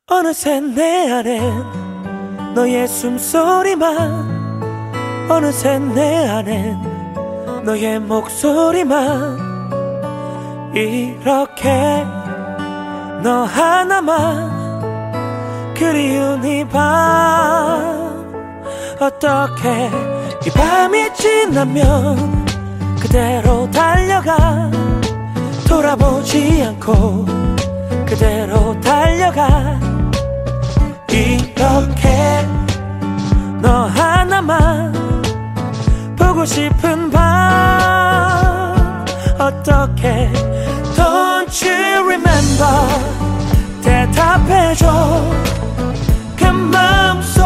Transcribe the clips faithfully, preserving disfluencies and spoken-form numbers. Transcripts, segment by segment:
어느새 내 안엔 너의 숨소리만, 어느새 내 안엔 너의 목소리만, 이렇게 너 하나만 그리운 이 밤. 어떻게 이 밤이 지나면 그대로 달려가, 돌아보지 않고 그대로 달려가. 이렇게 너 하나만 보고 싶은 밤. 어떻게 Don't you remember, 대답해줘. 그 마음속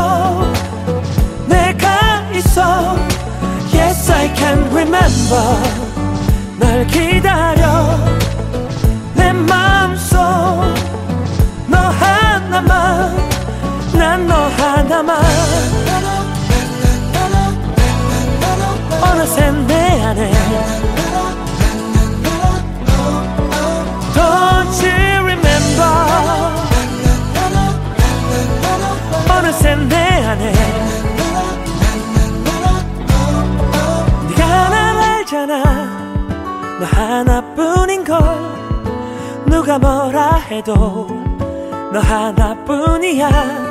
내가 있어. Yes I can remember, 널 기다려. 내 마음속 너 하나만, 난 너 하나만. 어느새 내 안에 Don't you remember, 어느새 내 안에 네가 날 알잖아. 너 하나뿐인걸. 누가 뭐라 해도 너 하나뿐이야.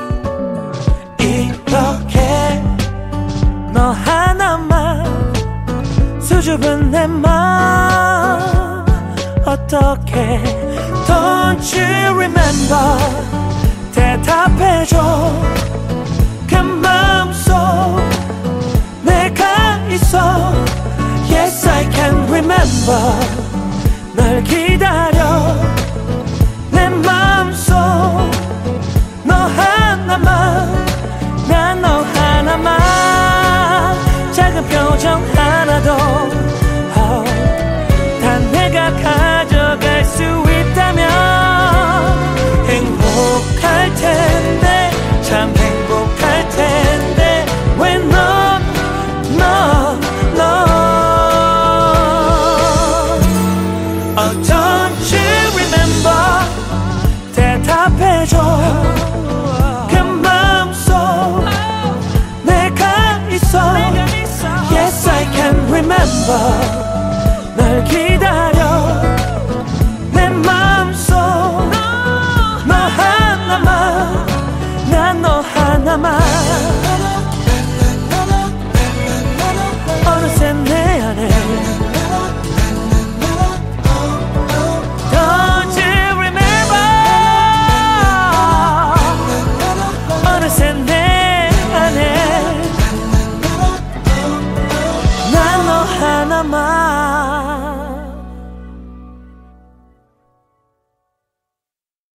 이렇게 너 하나만 수줍은 내 맘. 어떻게 Don't you remember, 대답해줘. 그 마음속 내가 있어. Yes I can remember, 널 기다려. 내 마음속 너 하나만, 난 너 하나만. 작은 표정 하나도 oh, 다 내가 가져갈 수 있다면 행복할 텐데, 참 행복할 텐데. 왜 너, 너, 너 Oh don't you remember, 대답해줘. 그 마음속 내가 있어. Yes I can remember, 널 기다려. 내 마음속 너 하나만, 난 너 하나만. 어느새 내 안에 Don't you remember, 어느새 내 안에 난 너 하나만.